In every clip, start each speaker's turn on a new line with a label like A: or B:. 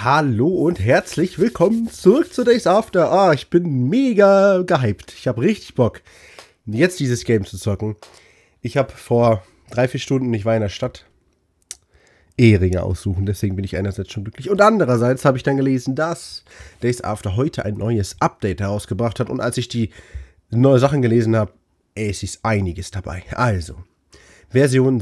A: Hallo und herzlich willkommen zurück zu Days After. Ich bin mega gehypt. Ich habe richtig Bock, jetzt dieses Game zu zocken. Ich habe vor 3-4 Stunden, ich war in der Stadt, Eheringe aussuchen. Deswegen bin ich einerseits schon glücklich. Und andererseits habe ich dann gelesen, dass Days After heute ein neues Update herausgebracht hat. Und als ich die neuen Sachen gelesen habe, es ist einiges dabei. Also, Version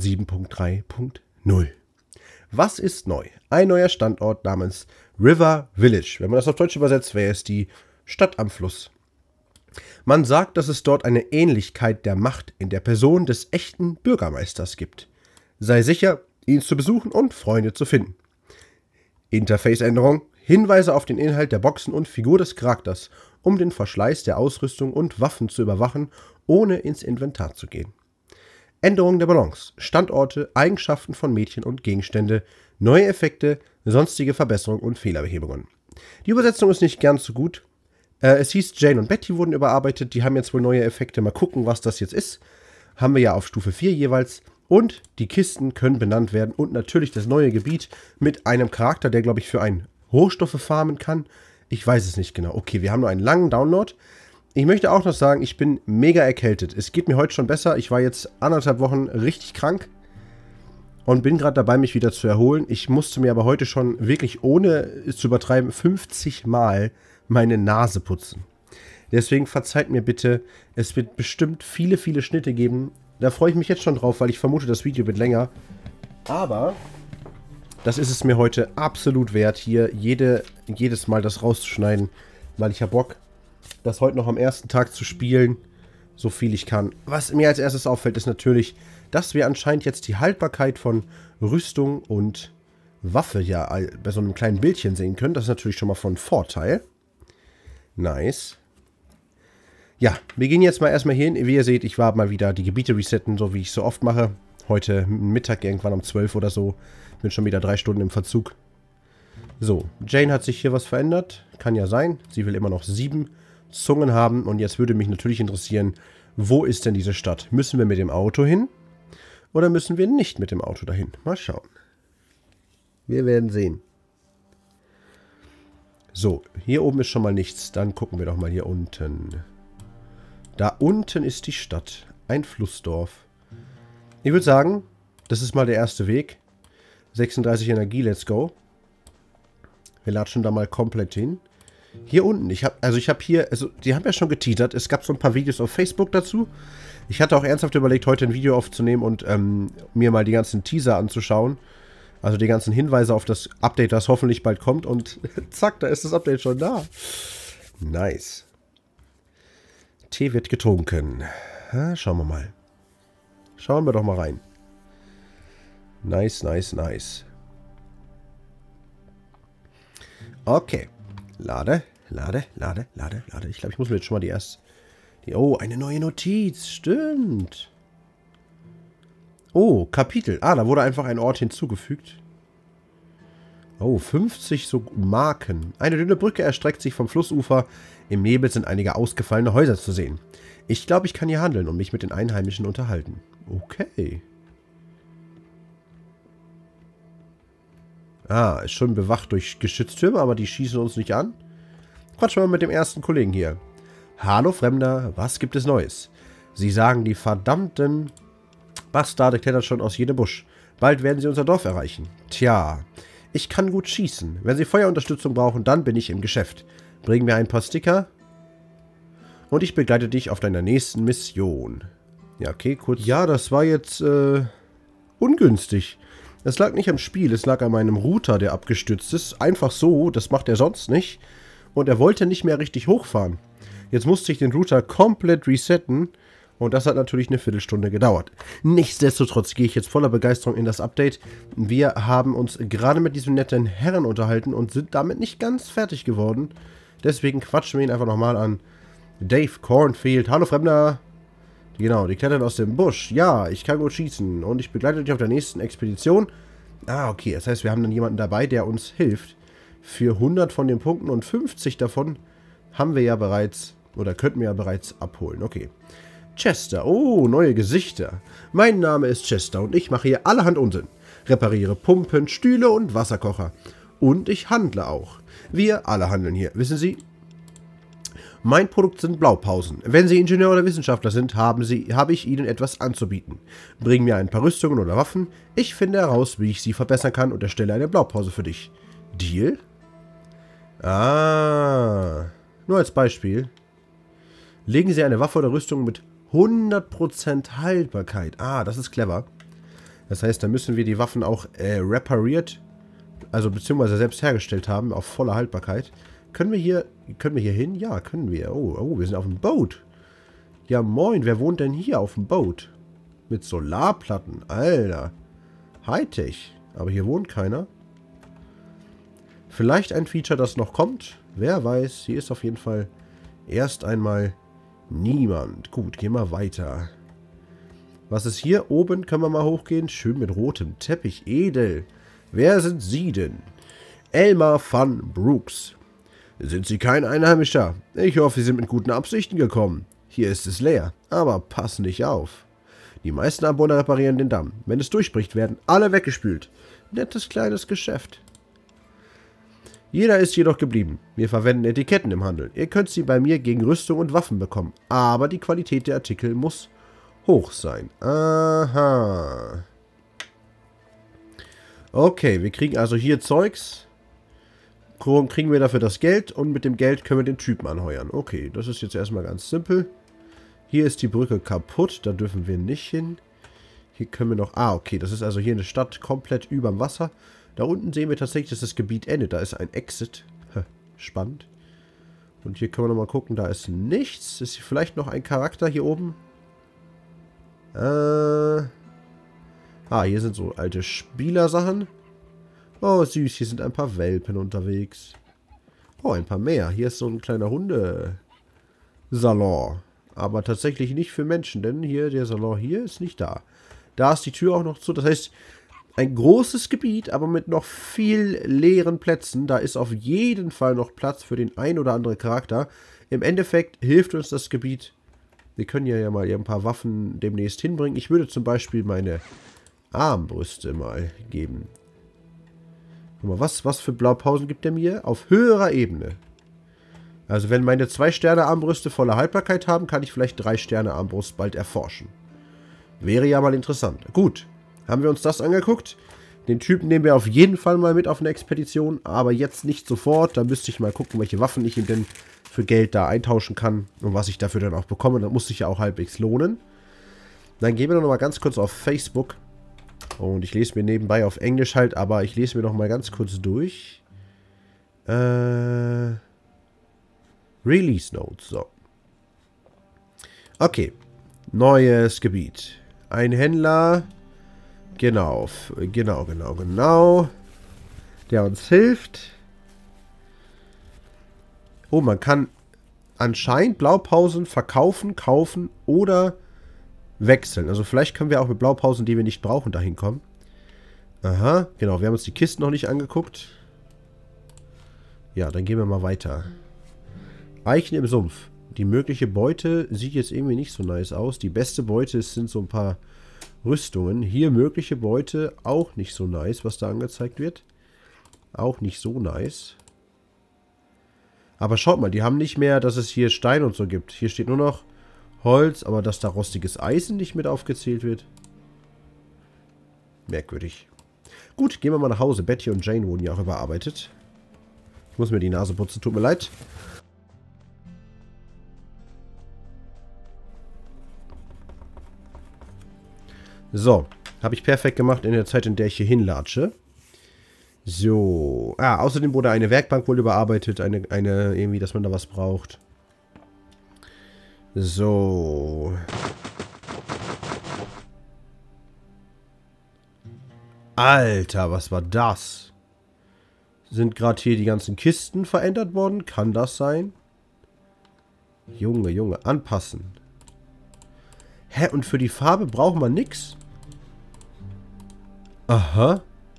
A: 7.3.0. Was ist neu? Ein neuer Standort namens River Village. Wenn man das auf Deutsch übersetzt, wäre es die Stadt am Fluss. Man sagt, dass es dort eine Ähnlichkeit der Macht in der Person des echten Bürgermeisters gibt. Sei sicher, ihn zu besuchen und Freunde zu finden. Interface-Änderung, Hinweise auf den Inhalt der Boxen und Figur des Charakters, um den Verschleiß der Ausrüstung und Waffen zu überwachen, ohne ins Inventar zu gehen. Änderung der Balance, Standorte, Eigenschaften von Mädchen und Gegenstände, neue Effekte, sonstige Verbesserungen und Fehlerbehebungen. Die Übersetzung ist nicht ganz so gut. Es hieß, Jane und Betty wurden überarbeitet, die haben jetzt wohl neue Effekte. Mal gucken, was das jetzt ist. Haben wir ja auf Stufe 4 jeweils. Und die Kisten können benannt werden. Und natürlich das neue Gebiet mit einem Charakter, der, glaube ich, für einen Rohstoffe farmen kann. Ich weiß es nicht genau. Okay, wir haben nur einen langen Download. Ich möchte auch noch sagen, ich bin mega erkältet. Es geht mir heute schon besser. Ich war jetzt 1,5 Wochen richtig krank und bin gerade dabei, mich wieder zu erholen. Ich musste mir aber heute schon wirklich, ohne es zu übertreiben, 50 Mal meine Nase putzen. Deswegen verzeiht mir bitte, es wird bestimmt viele, viele Schnitte geben. Da freue ich mich jetzt schon drauf, weil ich vermute, das Video wird länger. Aber das ist es mir heute absolut wert, hier jedes Mal das rauszuschneiden, weil ich habe Bock, das heute noch am ersten Tag zu spielen, so viel ich kann. Was mir als erstes auffällt, ist natürlich, dass wir anscheinend jetzt die Haltbarkeit von Rüstung und Waffe ja bei so einem kleinen Bildchen sehen können. Das ist natürlich schon mal von Vorteil. Nice. Ja, wir gehen jetzt mal erstmal hier hin. Wie ihr seht, ich war mal wieder die Gebiete resetten, so wie ich so oft mache. Heute Mittag irgendwann um 12 oder so. Bin schon wieder 3 Stunden im Verzug. So, Jane hat sich hier was verändert. Kann ja sein. Sie will immer noch 7 Zungen haben. Und jetzt würde mich natürlich interessieren, wo ist denn diese Stadt? Müssen wir mit dem Auto hin? Oder müssen wir nicht mit dem Auto dahin? Mal schauen. Wir werden sehen. So, hier oben ist schon mal nichts. Dann gucken wir doch mal hier unten. Da unten ist die Stadt. Ein Flussdorf. Ich würde sagen, das ist mal der erste Weg. 36 Energie, let's go. Wir latschen da mal komplett hin. Hier unten, die haben ja schon geteasert, es gab so ein paar Videos auf Facebook dazu. Ich hatte auch ernsthaft überlegt, heute ein Video aufzunehmen und mir mal die ganzen Teaser anzuschauen. Also die ganzen Hinweise auf das Update, das hoffentlich bald kommt. Und zack, da ist das Update schon da. Nice. Tee wird getrunken. Schauen wir mal. Schauen wir doch mal rein. Nice, nice, nice. Okay. Lade. Ich glaube, ich muss mir jetzt schon mal die erste... Oh, eine neue Notiz. Stimmt. Oh, Kapitel. Da wurde einfach ein Ort hinzugefügt. Oh, 50 so Marken. Eine dünne Brücke erstreckt sich vom Flussufer. Im Nebel sind einige ausgefallene Häuser zu sehen. Ich glaube, ich kann hier handeln und mich mit den Einheimischen unterhalten. Okay. Ist schon bewacht durch Geschütztürme, aber die schießen uns nicht an. Quatschen wir mal mit dem ersten Kollegen hier. Hallo Fremder, was gibt es Neues? Sie sagen, die verdammten Bastarde klettern schon aus jedem Busch. Bald werden sie unser Dorf erreichen. Tja, ich kann gut schießen. Wenn Sie Feuerunterstützung brauchen, dann bin ich im Geschäft. Bring mir ein paar Sticker und ich begleite dich auf deiner nächsten Mission. Ja, okay, kurz. Ja, das war jetzt ungünstig. Es lag nicht am Spiel, es lag an meinem Router, der abgestürzt ist. Einfach so, das macht er sonst nicht. Und er wollte nicht mehr richtig hochfahren. Jetzt musste ich den Router komplett resetten. Und das hat natürlich eine Viertelstunde gedauert. Nichtsdestotrotz gehe ich jetzt voller Begeisterung in das Update. Wir haben uns gerade mit diesem netten Herren unterhalten und sind damit nicht ganz fertig geworden. Deswegen quatschen wir ihn einfach nochmal an. Dave Cornfield. Hallo Fremder. Genau, die klettern aus dem Busch. Ja, ich kann gut schießen. Und ich begleite dich auf der nächsten Expedition. Okay. Das heißt, wir haben dann jemanden dabei, der uns hilft. Für 100 von den Punkten und 50 davon haben wir ja bereits, oder könnten wir ja bereits abholen. Okay. Chester. Oh, neue Gesichter. Mein Name ist Chester und ich mache hier allerhand Unsinn. Repariere Pumpen, Stühle und Wasserkocher. und ich handle auch. Wir alle handeln hier, wissen Sie? Mein Produkt sind Blaupausen. Wenn Sie Ingenieur oder Wissenschaftler sind, habe ich Ihnen etwas anzubieten. Bringen mir ein paar Rüstungen oder Waffen. Ich finde heraus, wie ich sie verbessern kann und erstelle eine Blaupause für dich. Deal? Ah. Nur als Beispiel. Legen Sie eine Waffe oder Rüstung mit 100% Haltbarkeit. Ah, das ist clever. Das heißt, da müssen wir die Waffen auch repariert, also beziehungsweise selbst hergestellt haben, auf volle Haltbarkeit. Können wir hier hin? Ja, können wir. Oh, wir sind auf dem Boot. Ja, moin, wer wohnt denn hier auf dem Boot? Mit Solarplatten, Alter. Hightech. Aber hier wohnt keiner. Vielleicht ein Feature, das noch kommt. Wer weiß, hier ist auf jeden Fall erst einmal niemand. Gut, gehen wir weiter. Was ist hier? Oben können wir mal hochgehen. Schön mit rotem Teppich. Edel. Wer sind Sie denn? Elmar van Brooks. Sind Sie kein Einheimischer? Ich hoffe, Sie sind mit guten Absichten gekommen. Hier ist es leer, aber pass nicht auf. Die meisten Anwohner reparieren den Damm. Wenn es durchbricht, werden alle weggespült. Nettes kleines Geschäft. Jeder ist jedoch geblieben. Wir verwenden Etiketten im Handel. Ihr könnt sie bei mir gegen Rüstung und Waffen bekommen. Aber die Qualität der Artikel muss hoch sein. Aha. Okay, wir kriegen also hier Zeugs. Kriegen wir dafür das Geld und mit dem Geld können wir den Typen anheuern. Okay, das ist jetzt erstmal ganz simpel. Hier ist die Brücke kaputt, da dürfen wir nicht hin. Hier können wir noch... Ah, okay, das ist also hier eine Stadt komplett überm Wasser. Da unten sehen wir tatsächlich, dass das Gebiet endet. Da ist ein Exit. Spannend. Und hier können wir nochmal gucken, da ist nichts. Ist hier vielleicht noch ein Charakter hier oben? Ah, hier sind so alte Spielersachen. Oh, süß, hier sind ein paar Welpen unterwegs. Oh, ein paar mehr. Hier ist so ein kleiner Hundesalon. Aber tatsächlich nicht für Menschen, denn hier, der Salon hier ist nicht da. Da ist die Tür auch noch zu. Das heißt, ein großes Gebiet, aber mit noch viel leeren Plätzen. Da ist auf jeden Fall noch Platz für den ein oder anderen Charakter. Im Endeffekt hilft uns das Gebiet. Wir können ja mal ein paar Waffen demnächst hinbringen. Ich würde zum Beispiel meine Armbrüste mal geben. Guck mal, was für Blaupausen gibt er mir? Auf höherer Ebene. Also wenn meine 2-Sterne-Armbrüste volle Haltbarkeit haben, kann ich vielleicht 3-Sterne-Armbrust bald erforschen. Wäre ja mal interessant. Gut, haben wir uns das angeguckt. Den Typen nehmen wir auf jeden Fall mal mit auf eine Expedition, aber jetzt nicht sofort. Da müsste ich mal gucken, welche Waffen ich ihm denn für Geld da eintauschen kann und was ich dafür dann auch bekomme. Das muss sich ja auch halbwegs lohnen. Dann gehen wir noch mal ganz kurz auf Facebook. Und ich lese mir nebenbei auf Englisch halt, aber ich lese mir noch mal ganz kurz durch. Release Notes, so. Okay. Neues Gebiet. Ein Händler. Genau. Der uns hilft. Oh, man kann anscheinend Blaupausen verkaufen, kaufen oder wechseln. Also vielleicht können wir auch mit Blaupausen, die wir nicht brauchen, dahin kommen. Aha, genau. Wir haben uns die Kisten noch nicht angeguckt. Ja, dann gehen wir mal weiter. Eichen im Sumpf. Die mögliche Beute sieht jetzt irgendwie nicht so nice aus. Die beste Beute sind so ein paar Rüstungen. Hier mögliche Beute auch nicht so nice, was da angezeigt wird. Auch nicht so nice. Aber schaut mal, die haben nicht mehr, dass es hier Stein und so gibt. Hier steht nur noch Holz, aber dass da rostiges Eisen nicht mit aufgezählt wird. Merkwürdig. Gut, gehen wir mal nach Hause. Betty und Jane wurden ja auch überarbeitet. Ich muss mir die Nase putzen, tut mir leid. So, habe ich perfekt gemacht in der Zeit, in der ich hier hinlatsche. So, außerdem wurde eine Werkbank wohl überarbeitet, eine irgendwie, dass man da was braucht. So. Alter, was war das? Sind gerade hier die ganzen Kisten verändert worden? Kann das sein? Junge, anpassen. Hä, und für die Farbe braucht man nix? Aha.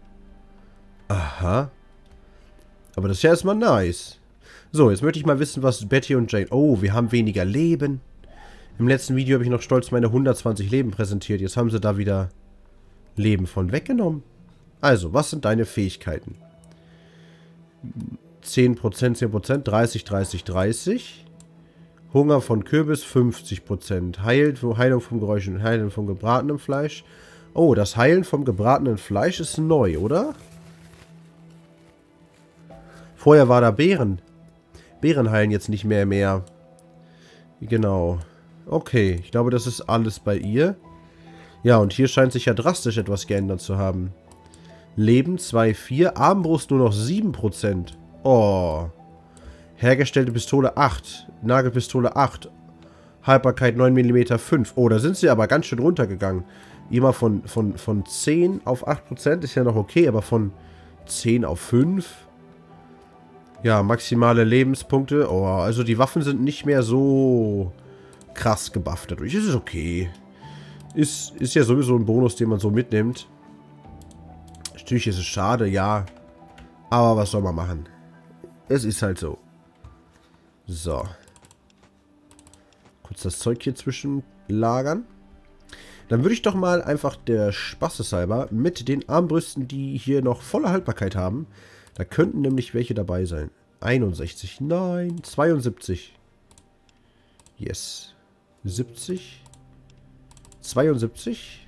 A: Aber das ist ja erstmal nice. So, jetzt möchte ich mal wissen, was Betty und Jane... Oh, wir haben weniger Leben. Im letzten Video habe ich noch stolz meine 120 Leben präsentiert. Jetzt haben sie da wieder Leben von weggenommen. Also, was sind deine Fähigkeiten? 10%, 10%, 30, 30, 30. Hunger von Kürbis 50%. Heilung vom Geräusch und Heilen vom gebratenem Fleisch. Oh, das Heilen vom gebratenen Fleisch ist neu, oder? Vorher war da Beeren. Beeren heilen jetzt nicht mehr. Genau. Okay, ich glaube, das ist alles bei ihr. Ja, und hier scheint sich ja drastisch etwas geändert zu haben. Leben 2,4. Armbrust nur noch 7%. Oh. Hergestellte Pistole 8. Nagelpistole 8. Haltbarkeit 9 mm 5. Oh, da sind sie aber ganz schön runtergegangen. Immer von 10 auf 8% ist ja noch okay, aber von 10 auf 5. Ja, maximale Lebenspunkte. Oh, also die Waffen sind nicht mehr so krass gebufft dadurch. Es ist okay. Ist ja sowieso ein Bonus, den man so mitnimmt. Natürlich ist es schade, ja. Aber was soll man machen? Es ist halt so. So. Kurz das Zeug hier zwischenlagern. Dann würde ich doch mal einfach der Spaßeshalber mit den Armbrüsten, die hier noch volle Haltbarkeit haben. Da könnten nämlich welche dabei sein. 61. Nein. 72. Yes. 70. 72.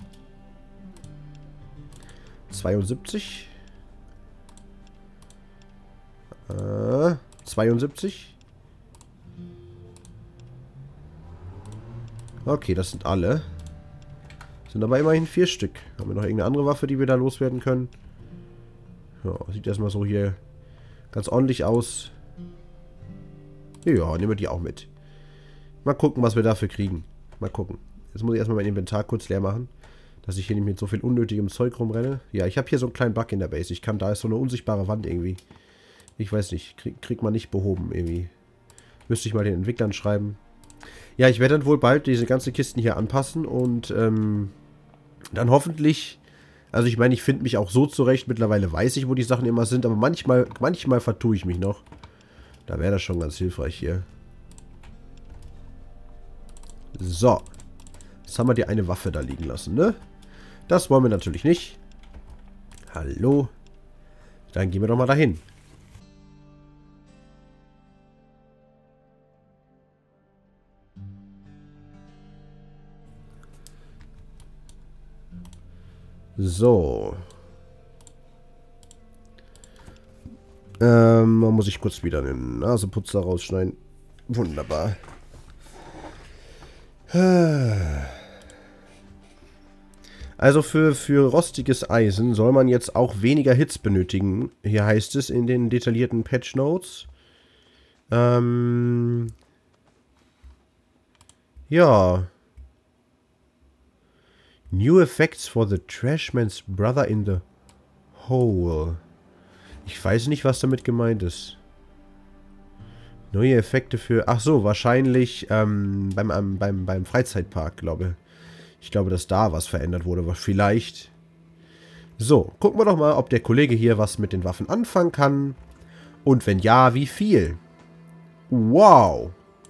A: 72. 72. Okay, das sind alle. Sind aber immerhin 4 Stück. Haben wir noch irgendeine andere Waffe, die wir da loswerden können? Ja, sieht erstmal so hier ganz ordentlich aus. Ja, nehmen wir die auch mit. Mal gucken, was wir dafür kriegen. Mal gucken. Jetzt muss ich erstmal mein Inventar kurz leer machen, dass ich hier nicht mit so viel unnötigem Zeug rumrenne. Ja, ich habe hier so einen kleinen Bug in der Base. Da ist so eine unsichtbare Wand irgendwie. Ich weiß nicht, kriegt man nicht behoben irgendwie. Müsste ich mal den Entwicklern schreiben. Ja, ich werde dann wohl bald diese ganzen Kisten hier anpassen und dann hoffentlich... Also ich meine, ich finde mich auch so zurecht. Mittlerweile weiß ich, wo die Sachen immer sind, aber manchmal vertue ich mich noch. Da wäre das schon ganz hilfreich hier. So. Jetzt haben wir die eine Waffe da liegen lassen, ne? Das wollen wir natürlich nicht. Hallo. Dann gehen wir doch mal dahin. So. Man muss ich kurz wieder den Naseputzer rausschneiden. Wunderbar. Also für rostiges Eisen soll man jetzt auch weniger Hits benötigen. Hier heißt es in den detaillierten Patch Notes. Ja. New effects for the Trashman's brother in the hole. Ich weiß nicht, was damit gemeint ist. Neue Effekte für... Ach so, wahrscheinlich beim Freizeitpark, glaube ich. Ich glaube, dass da was verändert wurde. Vielleicht. So, gucken wir doch mal, ob der Kollege hier was mit den Waffen anfangen kann. Und wenn ja, wie viel? Wow.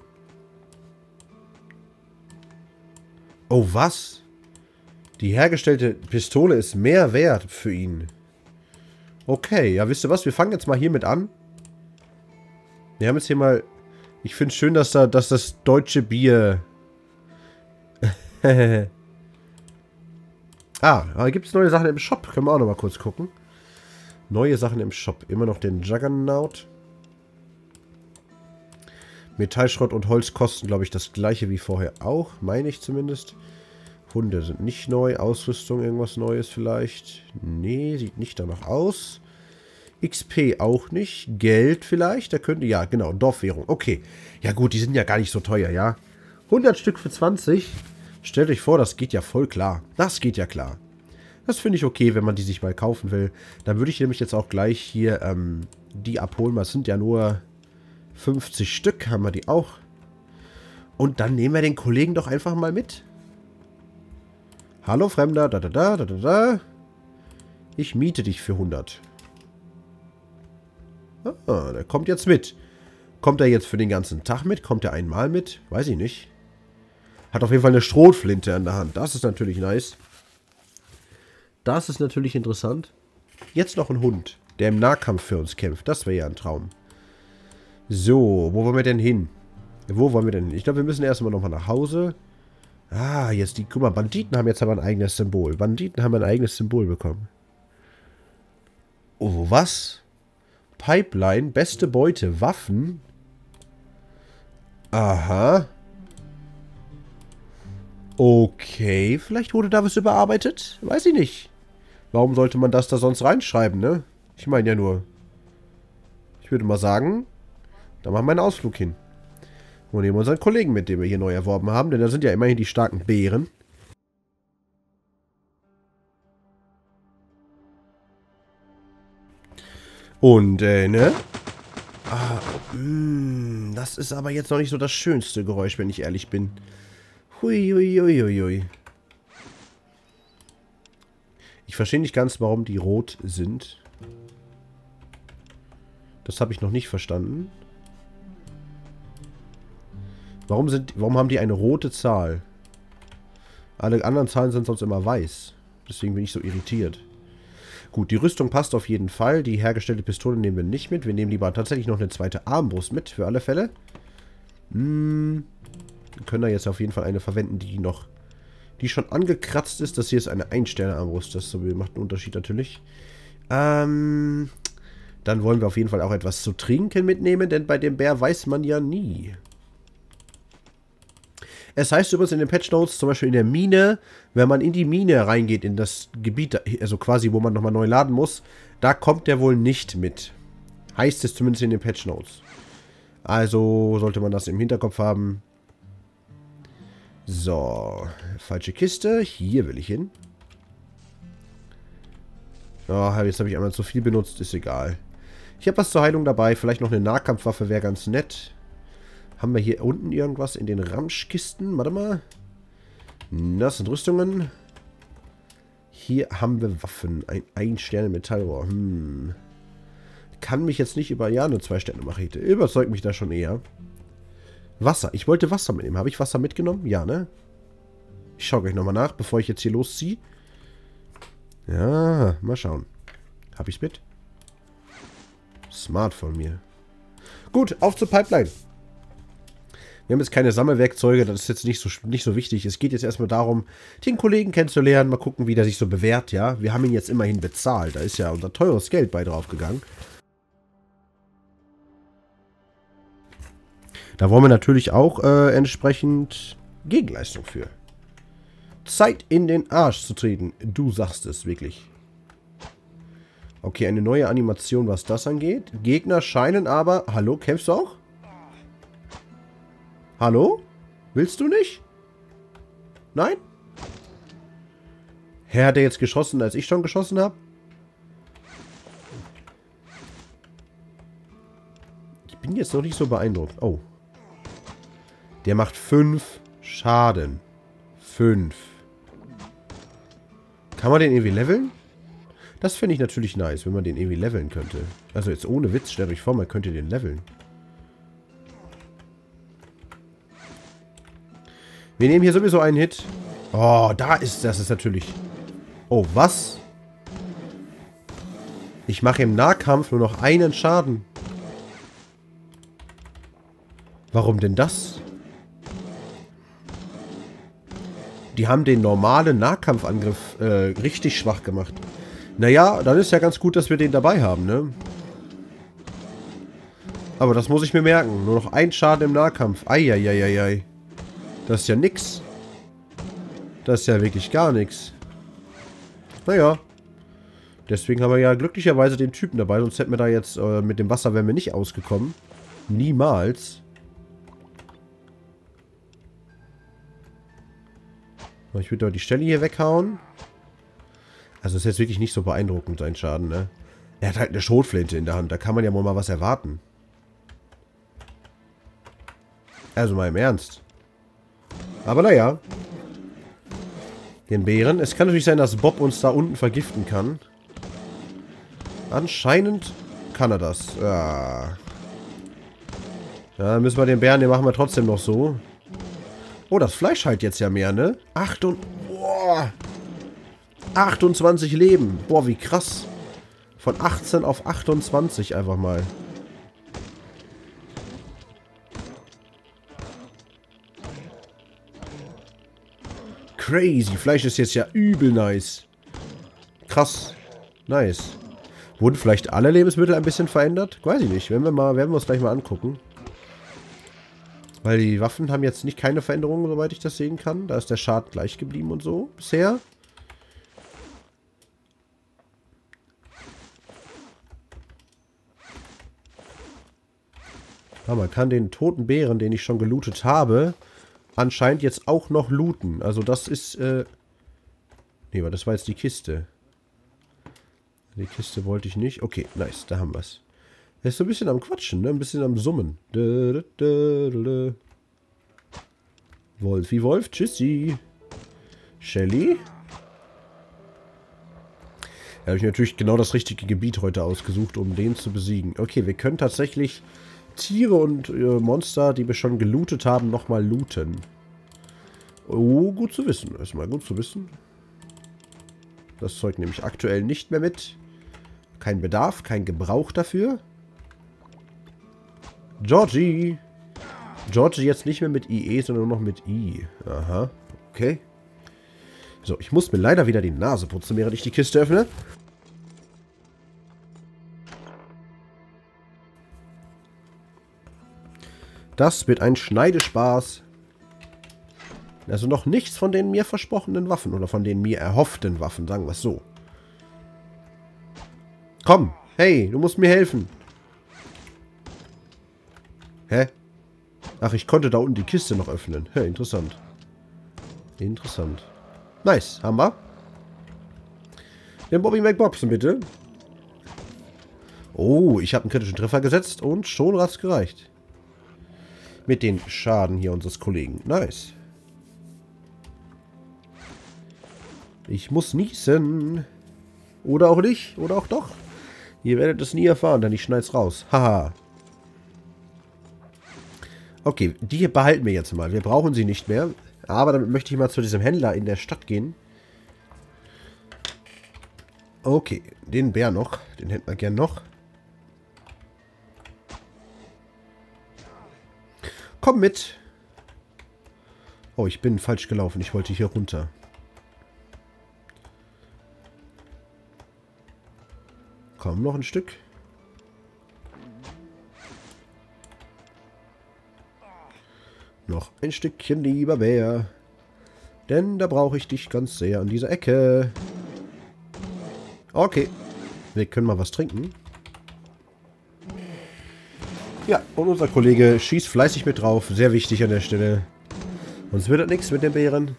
A: Oh, was? Die hergestellte Pistole ist mehr wert für ihn. Okay, ja, wisst ihr was? Wir fangen jetzt mal hiermit an. Wir haben jetzt hier mal... Ich finde es schön, dass das deutsche Bier... aber gibt es neue Sachen im Shop? Können wir auch noch mal kurz gucken. Neue Sachen im Shop. Immer noch den Juggernaut. Metallschrott und Holz kosten, glaube ich, das gleiche wie vorher auch. Meine ich zumindest. Hunde sind nicht neu. Ausrüstung, irgendwas Neues vielleicht. Nee, sieht nicht danach aus. XP auch nicht. Geld vielleicht. Da könnte, ja, genau, Dorfwährung. Okay. Ja gut, die sind ja gar nicht so teuer, ja. 100 Stück für 20. Stellt euch vor, das geht ja voll klar. Das geht ja klar. Das finde ich okay, wenn man die sich mal kaufen will. Dann würde ich nämlich jetzt auch gleich hier die abholen. Das sind ja nur 50 Stück, haben wir die auch. Und dann nehmen wir den Kollegen doch einfach mal mit. Hallo Fremder, Ich miete dich für 100. Ah, der kommt jetzt mit. Kommt er jetzt für den ganzen Tag mit? Kommt er einmal mit? Weiß ich nicht. Hat auf jeden Fall eine Schrotflinte an der Hand. Das ist natürlich nice. Das ist natürlich interessant. Jetzt noch ein Hund. der im Nahkampf für uns kämpft. Das wäre ja ein Traum. So, wo wollen wir denn hin? Wo wollen wir denn hin? Ich glaube, wir müssen erstmal nochmal nach Hause. Ah, jetzt die... Guck mal, Banditen haben jetzt aber ein eigenes Symbol. Banditen haben ein eigenes Symbol bekommen. Oh, was? Pipeline, beste Beute, Waffen. Aha. Okay, vielleicht wurde da was überarbeitet? Weiß ich nicht. Warum sollte man das da sonst reinschreiben, ne? Ich meine ja nur. Ich würde mal sagen, da machen wir einen Ausflug hin. Und nehmen unseren Kollegen mit, den wir hier neu erworben haben, denn da sind ja immerhin die starken Bären. Und, ne? Ah, das ist aber jetzt noch nicht so das schönste Geräusch, wenn ich ehrlich bin. Hui, hui, hui, hui, hui. Ich verstehe nicht ganz, warum die rot sind. Das habe ich noch nicht verstanden. Warum haben die eine rote Zahl? Alle anderen Zahlen sind sonst immer weiß. Deswegen bin ich so irritiert. Gut, die Rüstung passt auf jeden Fall. Die hergestellte Pistole nehmen wir nicht mit. Wir nehmen lieber tatsächlich noch eine zweite Armbrust mit, für alle Fälle. Wir können da jetzt auf jeden Fall eine verwenden, die schon angekratzt ist. Das hier ist eine 1-Sterne-Armbrust. Das macht einen Unterschied natürlich. Dann wollen wir auf jeden Fall auch etwas zu trinken mitnehmen, denn bei dem Bär weiß man ja nie. Es heißt übrigens in den Patch Notes, zum Beispiel in der Mine, wenn man in die Mine reingeht, in das Gebiet, also quasi, wo man nochmal neu laden muss, da kommt der wohl nicht mit. Heißt es zumindest in den Patch Notes. Also sollte man das im Hinterkopf haben. So, falsche Kiste. Hier will ich hin. Oh, jetzt habe ich einmal zu viel benutzt, ist egal. Ich habe was zur Heilung dabei, vielleicht noch eine Nahkampfwaffe wäre ganz nett. Haben wir hier unten irgendwas in den Ramschkisten? Warte mal. Das sind Rüstungen. Hier haben wir Waffen. Ein 1-Sterne-Metallrohr. Kann mich jetzt nicht über... Ja, eine 2-Sterne-Machete. Überzeugt mich da schon eher. Wasser. Ich wollte Wasser mitnehmen. Habe ich Wasser mitgenommen? Ja, ne? Ich schaue gleich nochmal nach, bevor ich jetzt hier losziehe. Ja, mal schauen. Habe ich's mit? Smart von mir. Gut, auf zur Pipeline. Wir haben jetzt keine Sammelwerkzeuge, das ist jetzt nicht so wichtig. Es geht jetzt erstmal darum, den Kollegen kennenzulernen, mal gucken, wie der sich so bewährt, ja. Wir haben ihn jetzt immerhin bezahlt, da ist ja unser teures Geld bei draufgegangen. Da wollen wir natürlich auch entsprechend Gegenleistung für. Zeit in den Arsch zu treten. Du sagst es wirklich. Okay, eine neue Animation, was das angeht. Gegner scheinen aber... Hallo, kämpfst du auch? Hallo? Willst du nicht? Nein? Herr, hat er jetzt geschossen, als ich schon geschossen habe? Ich bin jetzt noch nicht so beeindruckt. Oh. Der macht 5 Schaden. 5. Kann man den irgendwie leveln? Das fände ich natürlich nice, wenn man den irgendwie leveln könnte. Also jetzt ohne Witz, stellt euch vor, man könnte den leveln. Wir nehmen hier sowieso einen Hit. Oh, das ist natürlich... Oh, was? Ich mache im Nahkampf nur noch einen Schaden. Warum denn das? Die haben den normalen Nahkampfangriff richtig schwach gemacht. Naja, dann ist ja ganz gut, dass wir den dabei haben, ne? Aber das muss ich mir merken. Nur noch ein Schaden im Nahkampf. Eieieiei. Das ist ja nix. Das ist ja wirklich gar nichts. Naja. Deswegen haben wir ja glücklicherweise den Typen dabei. Sonst hätten wir da jetzt mit dem Wasser wären wir nicht ausgekommen. Niemals. Ich würde doch die Stelle hier weghauen. Also ist jetzt wirklich nicht so beeindruckend, sein Schaden, ne? Er hat halt eine Schrotflinte in der Hand. Da kann man ja wohl mal was erwarten. Also mal im Ernst. Aber naja. Den Bären. Es kann natürlich sein, dass Bob uns da unten vergiften kann. Anscheinend kann er das. Ja. Ja, dann müssen wir den Bären, den machen wir trotzdem noch so. Oh, das Fleisch halt jetzt ja mehr, ne? 28 Leben. Boah, wie krass. Von 18 auf 28 einfach mal. Crazy. Fleisch ist jetzt ja übel nice. Krass. Nice. Wurden vielleicht alle Lebensmittel ein bisschen verändert? Weiß ich nicht. Werden wir uns gleich mal angucken. Weil die Waffen haben jetzt nicht keine Veränderungen, soweit ich das sehen kann. Da ist der Schaden gleich geblieben und so bisher. Ja, man kann den toten Bären, den ich schon gelootet habe, anscheinend jetzt auch noch looten. Also das ist, nee, aber das war jetzt die Kiste. Die Kiste wollte ich nicht. Okay, nice, da haben wir es. Er ist so ein bisschen am Quatschen, ne? Ein bisschen am Summen. Wolfi Wolf, tschüssi. Shelly. Da habe ich natürlich genau das richtige Gebiet heute ausgesucht, um den zu besiegen. Okay, wir können tatsächlich Tiere und Monster, die wir schon gelootet haben, nochmal looten. Oh, gut zu wissen. Erstmal gut zu wissen. Das Zeug nehme ich aktuell nicht mehr mit. Kein Bedarf, kein Gebrauch dafür. Georgie. Georgie jetzt nicht mehr mit IE, sondern nur noch mit I. Aha, okay. So, ich muss mir leider wieder die Nase putzen, während ich die Kiste öffne. Das wird ein Schneidespaß. Also noch nichts von den mir versprochenen Waffen oder von den mir erhofften Waffen, sagen wir es so. Komm, hey, du musst mir helfen. Hä? Ach, ich konnte da unten die Kiste noch öffnen. Hä, interessant. Interessant. Nice, haben wir. Den Bobby McBobson, bitte. Oh, ich habe einen kritischen Treffer gesetzt und schon hat's gereicht. Mit den Schaden hier unseres Kollegen. Nice. Ich muss niesen. Oder auch nicht. Oder auch doch. Ihr werdet es nie erfahren, denn ich schneid's raus. Haha. Okay, die hier behalten wir jetzt mal. Wir brauchen sie nicht mehr. Aber damit möchte ich mal zu diesem Händler in der Stadt gehen. Okay, den Bär noch. Den hätten wir gern noch. Komm mit. Oh, ich bin falsch gelaufen. Ich wollte hier runter. Komm, noch ein Stück. Noch ein Stückchen, lieber Bär. Denn da brauche ich dich ganz sehr an dieser Ecke. Okay. Wir können mal was trinken. Ja, und unser Kollege schießt fleißig mit drauf. Sehr wichtig an der Stelle. Sonst wird das nichts mit den Bären.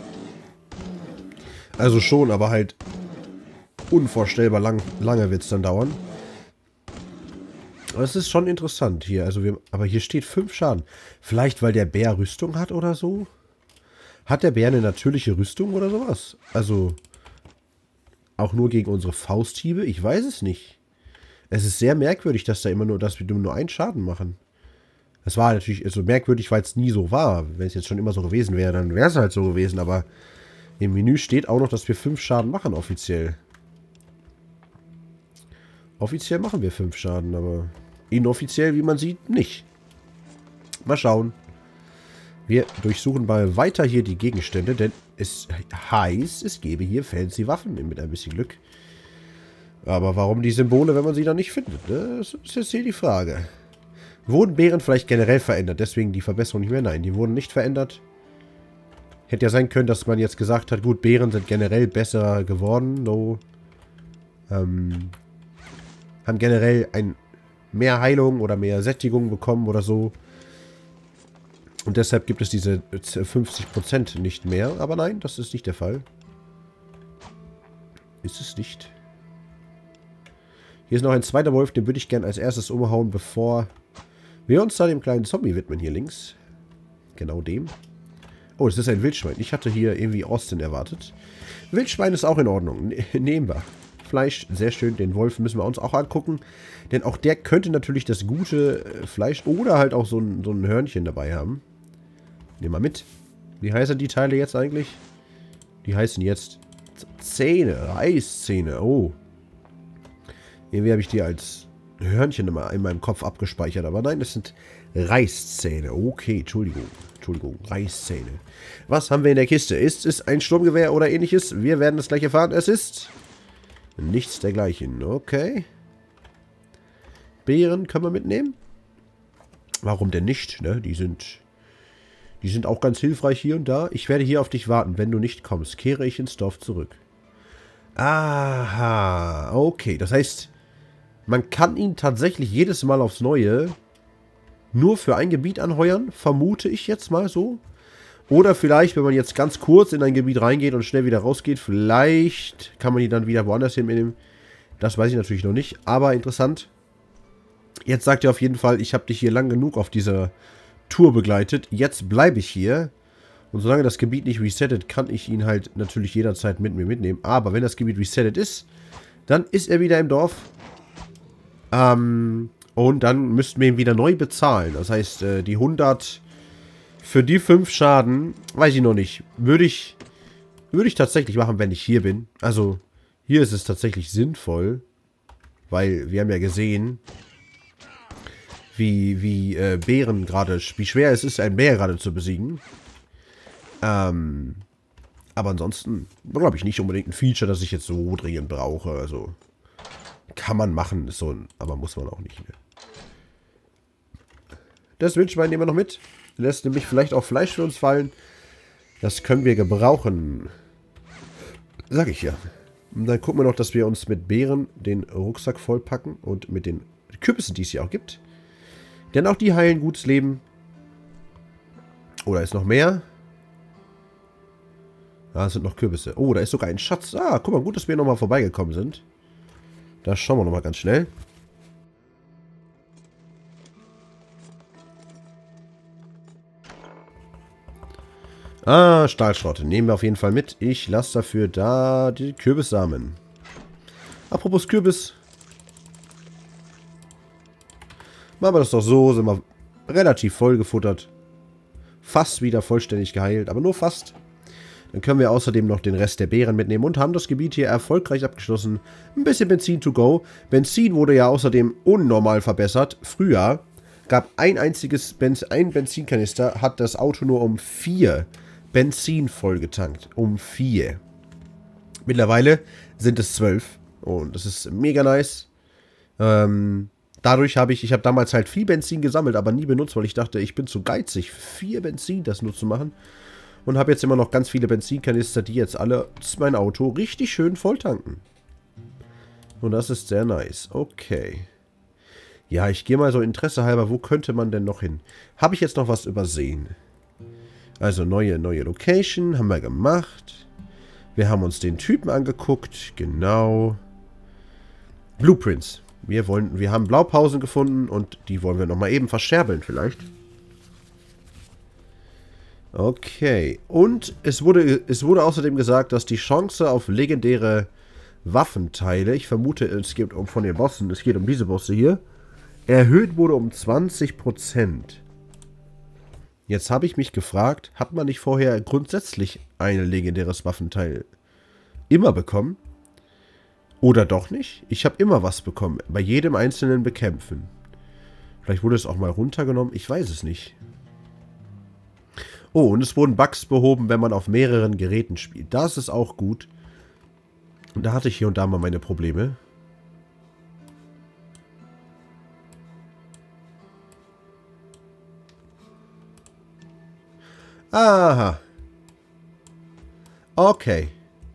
A: Also schon, aber halt unvorstellbar lange wird es dann dauern. Aber es ist schon interessant hier. Also aber hier steht 5 Schaden. Vielleicht, weil der Bär Rüstung hat oder so? Hat der Bär eine natürliche Rüstung oder sowas? Also auch nur gegen unsere Fausthiebe? Ich weiß es nicht. Es ist sehr merkwürdig, dass wir nur einen Schaden machen. Das war natürlich so merkwürdig, weil es nie so war. Wenn es jetzt schon immer so gewesen wäre, dann wäre es halt so gewesen. Aber im Menü steht auch noch, dass wir 5 Schaden machen, offiziell. Offiziell machen wir 5 Schaden, aber inoffiziell, wie man sieht, nicht. Mal schauen. Wir durchsuchen mal weiter hier die Gegenstände, denn es heißt, es gäbe hier fancy Waffen mit ein bisschen Glück. Aber warum die Symbole, wenn man sie dann nicht findet? Ne? Das ist jetzt hier die Frage. Wurden Bären vielleicht generell verändert? Deswegen die Verbesserung nicht mehr? Nein, die wurden nicht verändert. Hätte ja sein können, dass man jetzt gesagt hat, gut, Bären sind generell besser geworden. No. Haben generell mehr Heilung oder mehr Sättigung bekommen oder so. Und deshalb gibt es diese 50% nicht mehr. Aber nein, das ist nicht der Fall. Ist es nicht. Hier ist noch ein zweiter Wolf, den würde ich gerne als erstes umhauen, bevor wir uns da dem kleinen Zombie widmen, hier links. Genau dem. Oh, das ist ein Wildschwein. Ich hatte hier irgendwie Austin erwartet. Wildschwein ist auch in Ordnung. Nehmen wir. Fleisch, sehr schön. Den Wolf müssen wir uns auch angucken. Denn auch der könnte natürlich das gute Fleisch oder halt auch so ein Hörnchen dabei haben. Nehmen wir mit. Wie heißen die Teile jetzt eigentlich? Die heißen jetzt Zähne, Reißzähne. Oh. Irgendwie habe ich die als Hörnchen immer in meinem Kopf abgespeichert. Aber nein, das sind Reißzähne. Okay, Entschuldigung. Entschuldigung, Reißzähne. Was haben wir in der Kiste? Ist es ein Sturmgewehr oder ähnliches? Wir werden es gleich erfahren. Es ist nichts dergleichen. Okay. Beeren können wir mitnehmen. Warum denn nicht? Ne? Die sind auch ganz hilfreich hier und da. Ich werde hier auf dich warten. Wenn du nicht kommst, kehre ich ins Dorf zurück. Aha. Okay, das heißt, man kann ihn tatsächlich jedes Mal aufs Neue nur für ein Gebiet anheuern, vermute ich jetzt mal so. Oder vielleicht, wenn man jetzt ganz kurz in ein Gebiet reingeht und schnell wieder rausgeht, vielleicht kann man ihn dann wieder woanders hinnehmen. Das weiß ich natürlich noch nicht, aber interessant. Jetzt sagt er auf jeden Fall, ich habe dich hier lang genug auf dieser Tour begleitet. Jetzt bleibe ich hier. Und solange das Gebiet nicht resettet, kann ich ihn halt natürlich jederzeit mit mir mitnehmen. Aber wenn das Gebiet resettet ist, dann ist er wieder im Dorf. Und dann müssten wir ihn wieder neu bezahlen. Das heißt, die 100 für die 5 Schaden, weiß ich noch nicht. Würde ich tatsächlich machen, wenn ich hier bin. Also, hier ist es tatsächlich sinnvoll. Weil wir haben ja gesehen, wie Bären gerade, wie schwer es ist, einen Bär gerade zu besiegen. Aber ansonsten glaube ich nicht unbedingt ein Feature, das ich jetzt so dringend brauche. Also, kann man machen, ist so, aber muss man auch nicht. Ne? Das Wildschwein nehmen wir noch mit. Lässt nämlich vielleicht auch Fleisch für uns fallen. Das können wir gebrauchen. Sag ich ja. Und dann gucken wir noch, dass wir uns mit Beeren den Rucksack vollpacken. Und mit den Kürbissen, die es hier auch gibt. Denn auch die heilen gutes Leben. Oh, da ist noch mehr. Da sind noch Kürbisse. Oh, da ist sogar ein Schatz. Ah, guck mal, gut, dass wir nochmal vorbeigekommen sind. Da schauen wir nochmal ganz schnell. Ah, Stahlschrott. Nehmen wir auf jeden Fall mit. Ich lasse dafür da die Kürbissamen. Apropos Kürbis. Machen wir das doch so. Sind wir relativ voll gefuttert. Fast wieder vollständig geheilt. Aber nur fast. Dann können wir außerdem noch den Rest der Beeren mitnehmen und haben das Gebiet hier erfolgreich abgeschlossen. Ein bisschen Benzin to go. Benzin wurde ja außerdem unnormal verbessert. Früher gab ein Benzinkanister, hat das Auto nur um 4 Benzin vollgetankt. Um 4. Mittlerweile sind es 12. Und das ist mega nice. Dadurch habe ich damals halt viel Benzin gesammelt, aber nie benutzt, weil ich dachte, ich bin zu geizig, 4 Benzin das nur zu machen. Und habe jetzt immer noch ganz viele Benzinkanister, die jetzt alle mein Auto richtig schön voll tanken. Und das ist sehr nice. Okay. Ja, ich gehe mal so Interesse halber, wo könnte man denn noch hin? Habe ich jetzt noch was übersehen? Also neue Location haben wir gemacht. Wir haben uns den Typen angeguckt. Genau. Blueprints. Wir haben Blaupausen gefunden und die wollen wir nochmal eben verscherbeln vielleicht. Okay. Und es wurde außerdem gesagt, dass die Chance auf legendäre Waffenteile, ich vermute, es geht von den Bossen, es geht um diese Bosse hier, erhöht wurde um 20%. Jetzt habe ich mich gefragt, hat man nicht vorher grundsätzlich ein legendäres Waffenteil immer bekommen? Oder doch nicht? Ich habe immer was bekommen, bei jedem einzelnen Bekämpfen. Vielleicht wurde es auch mal runtergenommen, ich weiß es nicht. Oh, und es wurden Bugs behoben, wenn man auf mehreren Geräten spielt. Das ist auch gut. Und da hatte ich hier und da mal meine Probleme. Aha. Okay.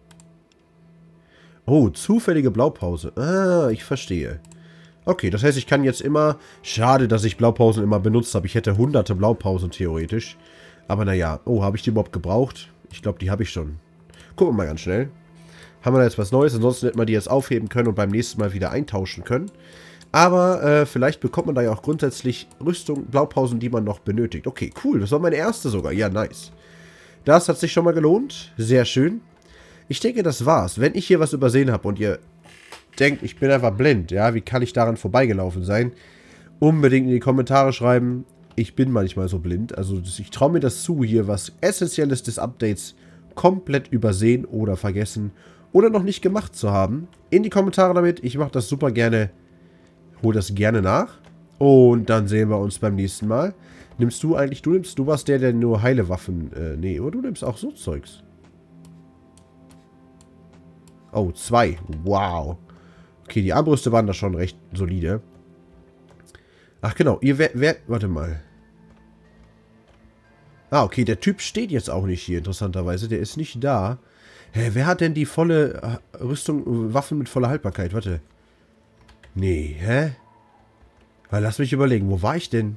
A: Oh, zufällige Blaupause. Ah, ich verstehe. Okay, das heißt, ich kann jetzt immer... Schade, dass ich Blaupausen immer benutzt habe. Ich hätte hunderte Blaupausen theoretisch. Aber naja. Oh, habe ich die überhaupt gebraucht? Ich glaube, die habe ich schon. Gucken wir mal ganz schnell. Haben wir da jetzt was Neues? Ansonsten hätten wir die jetzt aufheben können und beim nächsten Mal wieder eintauschen können. Aber vielleicht bekommt man da ja auch grundsätzlich Rüstung, Blaupausen, die man noch benötigt. Okay, cool. Das war meine erste sogar. Ja, nice. Das hat sich schon mal gelohnt. Sehr schön. Ich denke, das war's. Wenn ich hier was übersehen habe und ihr denkt, ich bin einfach blind, ja, wie kann ich daran vorbeigelaufen sein? Unbedingt in die Kommentare schreiben. Ich bin manchmal so blind. Also ich traue mir das zu, hier was Essentielles des Updates komplett übersehen oder vergessen. oder noch nicht gemacht zu haben, in die Kommentare damit. Ich mache das super gerne, hole das gerne nach. Und dann sehen wir uns beim nächsten Mal. Nimmst du eigentlich, du warst der nur heile Waffen, nee, oder du nimmst auch so Zeugs. Oh, 2. Wow. Okay, die Armbrüste waren da schon recht solide. Ach genau, warte mal. Ah, okay, der Typ steht jetzt auch nicht hier, interessanterweise. Der ist nicht da. Hä, wer hat denn die volle Rüstung, Waffen mit voller Haltbarkeit? Warte. Nee, hä? Weil lass mich überlegen, wo war ich denn?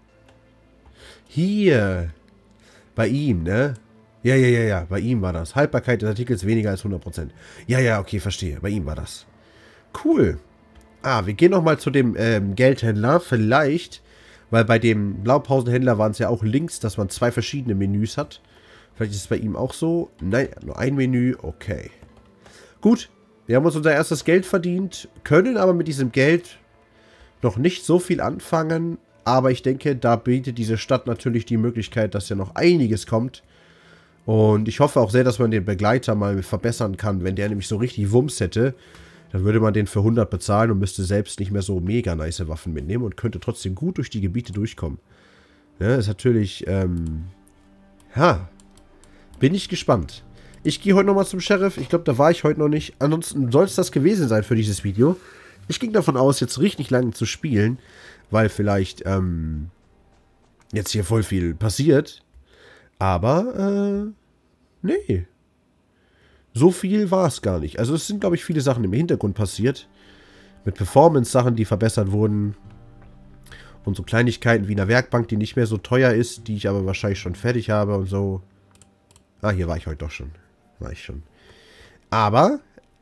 A: Hier. Bei ihm, ne? Ja, bei ihm war das. Haltbarkeit des Artikels weniger als 100%. Ja, okay, verstehe. Bei ihm war das. Cool. Ah, wir gehen nochmal zu dem Geldhändler. Vielleicht, weil bei dem Blaupausenhändler waren es ja auch Links, dass man 2 verschiedene Menüs hat. Vielleicht ist es bei ihm auch so. Nein, nur ein Menü. Okay. Gut. Wir haben uns unser erstes Geld verdient, können aber mit diesem Geld noch nicht so viel anfangen. Aber ich denke, da bietet diese Stadt natürlich die Möglichkeit, dass ja noch einiges kommt. Und ich hoffe auch sehr, dass man den Begleiter mal verbessern kann. Wenn der nämlich so richtig Wumms hätte, dann würde man den für 100 bezahlen und müsste selbst nicht mehr so mega nice Waffen mitnehmen und könnte trotzdem gut durch die Gebiete durchkommen. Ja, ist natürlich, ja, bin ich gespannt. Ich gehe heute nochmal zum Sheriff. Ich glaube, da war ich heute noch nicht. Ansonsten soll es das gewesen sein für dieses Video. Ich ging davon aus, jetzt richtig lange zu spielen, weil vielleicht, jetzt hier voll viel passiert. Aber, nee. So viel war es gar nicht. Also es sind, glaube ich, viele Sachen im Hintergrund passiert. Mit Performance-Sachen, die verbessert wurden. Und so Kleinigkeiten wie eine Werkbank, die nicht mehr so teuer ist, die ich aber wahrscheinlich schon fertig habe und so. Ah, hier war ich heute doch schon. War ich schon. Aber,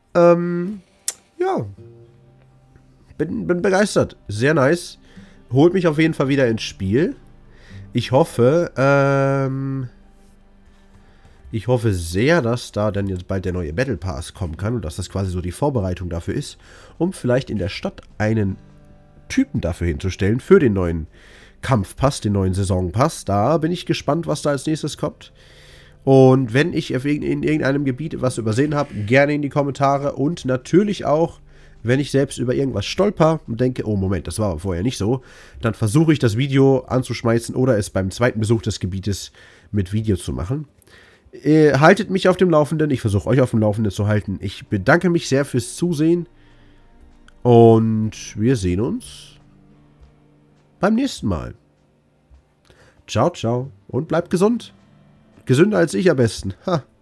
A: ja. Bin begeistert. Sehr nice. Holt mich auf jeden Fall wieder ins Spiel. Ich hoffe sehr, dass da dann jetzt bald der neue Battle Pass kommen kann und dass das quasi so die Vorbereitung dafür ist, um vielleicht in der Stadt einen Typen dafür hinzustellen, für den neuen Kampfpass, den neuen Saisonpass. Da bin ich gespannt, was da als nächstes kommt. Und wenn ich in irgendeinem Gebiet was übersehen habe, gerne in die Kommentare und natürlich auch, wenn ich selbst über irgendwas stolper und denke, oh Moment, das war vorher nicht so, dann versuche ich das Video anzuschmeißen oder es beim zweiten Besuch des Gebietes mit Video zu machen. Haltet mich auf dem Laufenden, ich versuche euch auf dem Laufenden zu halten. Ich bedanke mich sehr fürs Zusehen und wir sehen uns beim nächsten Mal. Ciao, ciao und bleibt gesund. Gesünder als ich am besten. Ha.